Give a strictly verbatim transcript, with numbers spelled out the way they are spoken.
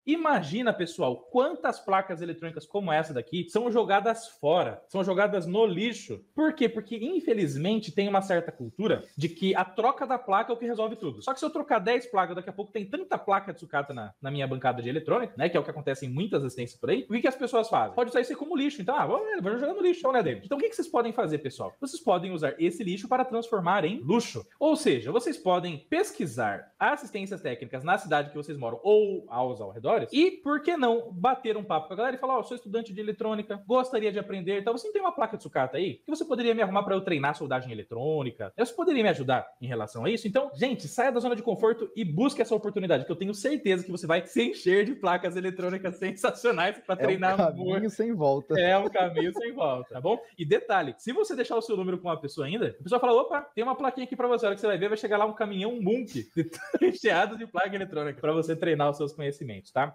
Imagina, pessoal, quantas placas eletrônicas como essa daqui são jogadas fora, são jogadas no lixo. Por quê? Porque, infelizmente, tem uma certa cultura de que a troca da placa é o que resolve tudo. Só que se eu trocar dez placas, daqui a pouco tem tanta placa de sucata na, na minha bancada de eletrônica, né, que é o que acontece em muitas assistências por aí, o que, que as pessoas fazem? Pode usar isso como lixo. Então, ah, vamos, vamos jogar no lixo, né, David? Então, o que, que vocês podem fazer, pessoal? Vocês podem usar esse lixo para transformar em luxo. Ou seja, vocês podem pesquisar assistências técnicas na cidade que vocês moram ou aos arredores e, por que não, bater um papo com a galera e falar, ó, oh, eu sou estudante de eletrônica, gostaria de aprender, então você não tem uma placa de sucata aí? Que você poderia me arrumar para eu treinar soldagem eletrônica? Você poderia me ajudar em relação a isso? Então, gente, saia da zona de conforto e busque essa oportunidade, que eu tenho certeza que você vai se encher de placas eletrônicas sensacionais para treinar. É um caminho muito... sem volta. É um caminho sem volta, tá bom? E detalhe, se você deixar o seu número com uma pessoa ainda, a pessoa fala, opa, tem uma plaquinha aqui para você, a hora que você vai ver, vai chegar lá um caminhão Munk recheado de placa eletrônica para você treinar os seus conhecimentos, tá?